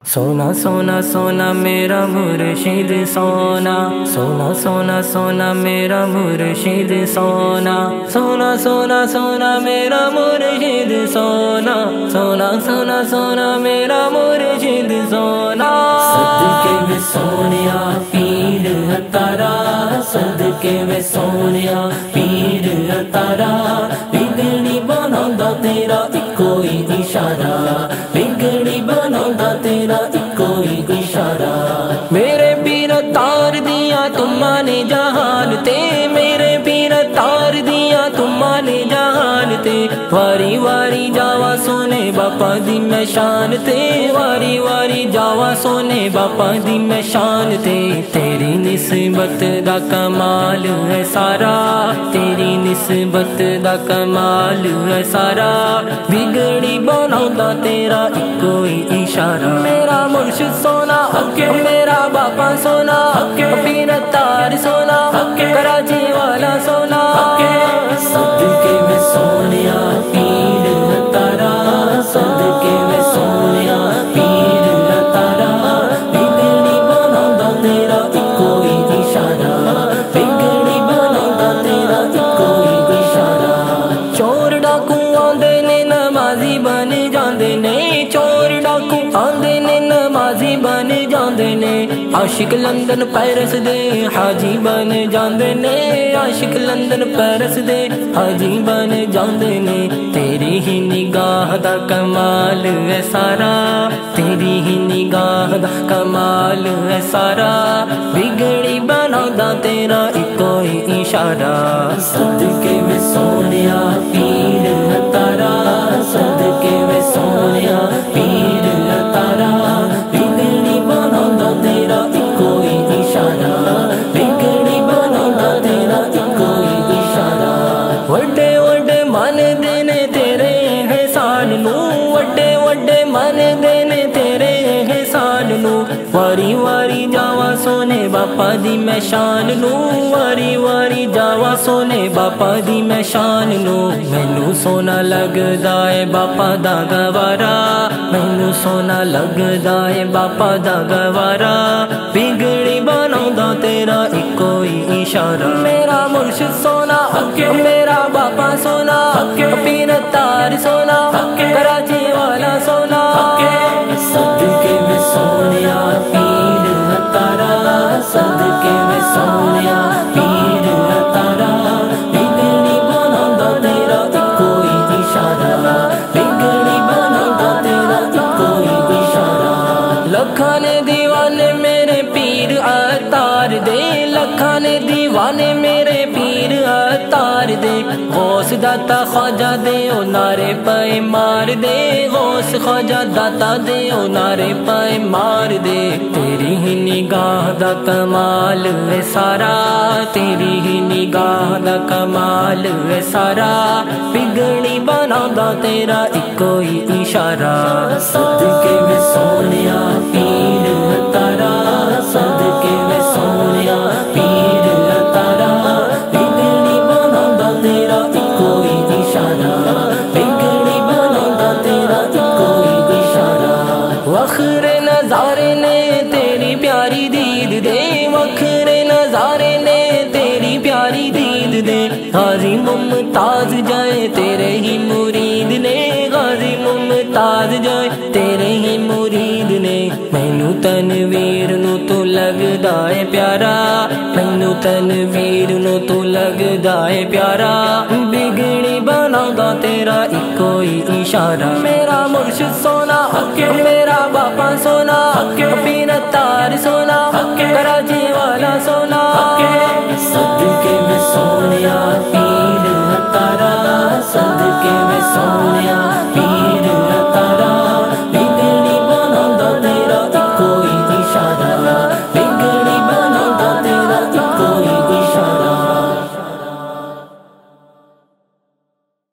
सोना सोना सोना मेरा मुर्शिद सोना, सोना सोना सोना मेरा मुर्शिद सोना, सोना सोना सोना मेरा मुर्शिद सोना, सोना सोना सोना मेरा मुर्शिद सोना। सदके में सोनिया पीर तारा, सदके में सोनिया पीर तारा, बिगड़ी बनांदा तेरा इको ही इशारा, बिगड़ी बनांदा तेरा इको ही इशारा। मेरे पीर तार दिया तुमा ने जहान ते, मेरे पीर तार दिया तुमा ने जहान ते, वारी वारी जावा सोने बापा दी मैं शान ते, वारी वारी जावा सोने बापा दी मैं शान ते। तेरी निस्बत दा कमाल है सारा, तेरी निस्बत दा कमाल है सारा, बिगड़ी बनांदा तेरा इको ही इशारा। मेरा मुर्शिद सोना, मेरा बापा सोना, पीर तार सोना, कराची वाला सोना। सदके में सोनिया पीर तारा, सदके में सोनिया पीर तारा, बिगड़ी बनांदा तेरा इको ही इशारा, बिगड़ी बनांदा तेरा इको ही इशारा। चोर डाकू आंदे ने नमाजी बन जांदे ने, चोर डाकू आंदे ने नमाजी बन जांदे ने, आशिक लंदन पेरिस दे हाजी बन जांदे ने, आशिक लंदन पेरिस दे हाजी बन जांदे ने। तेरी ही निगाह दा कमाल है सारा, तेरी ही निगाह दा कमाल है सारा, बिगड़ी बनांदा तेरा इको ही इशारा। सदके में सोनिया पीर तारा, सदके में सोनिया पीर तारा, बिगड़ी बनांदा तेरा इको ही इशारा, बिगड़ी बनांदा तेरा इको ही इशारा। वड्डे वड्डे मन देने तेरे एहसान नू, वड्डे वड्डे मन देने तेरे एहसान नू, वारी वारी जावा सोने बापा दी मैं शान नू, वारी वारी जावा सोने बापा दी मैं शान नू। मैनू सोना लगदा है बापा दा गवारा, मैनू सोना लगदा है बापा दा गवारा, बिगड़ी बनांदा तेरा इको ही इशारा। मेरा मुर्शिद सोना, मेरा बापा सोना, पीर तार सोना, कराची वाला सोना। सदके में सोनिया पीर तारा, सदके में सोनिया पीर तारा, बिगड़ी बनांदा तेरा इको ही इशारा, बिगड़ी बनांदा तेरा इको ही इशारा। लखां ने दीवाने मेरे पीर तार दे, लखां ने दीवाने मेरे पीर तार दे, गौस दाता ख्वाजा दे ओ नारे पाए मार दे, गौस ख्वाजा दाता दे ओ नारे पाए मार दे। तेरी ही निगाह दा कमाल है सारा, तेरी ही निगाह दा कमाल है सारा, बिगड़ी बनांदा तेरा इको ही इशारा। सदके में सोनिया पीर तारा, सदके में सोनिया पीर तारा, बिगड़ी बनांदा तेरा इको ही इशारा, बिगड़ी बनांदा तेरा इको ही इशारा। वखरे नजारे ने तेरी प्यारी दीद दे, वखरे नजारे ने तेरी प्यारी दीद दे, गाजी मुमताज जाए तेरे ही मुरीद ने, गाजी मुमताज जाए तेरे ही मुरीद ने। मैनू तनवीर नू तू लगदा है प्यारा, मैनू तनवीर नू तू लगदा है प्यारा, बिगड़ी बनांदा तेरा इको ही इशारा। मेरा मुर्शिद सोना, मेरा बापा सोना, पीर तार सोना, कराची वाला सोना। सदके में सोनिया पीर तारा, सदके में सोनिया पीर